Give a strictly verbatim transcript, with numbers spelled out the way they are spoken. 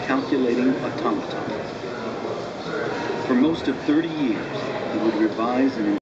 calculating automaton. For most of thirty years, he would revise and